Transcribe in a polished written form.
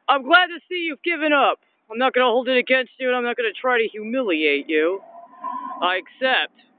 I'm glad to see you've given up. I'm not going to hold it against you, and I'm not going to try to humiliate you. I accept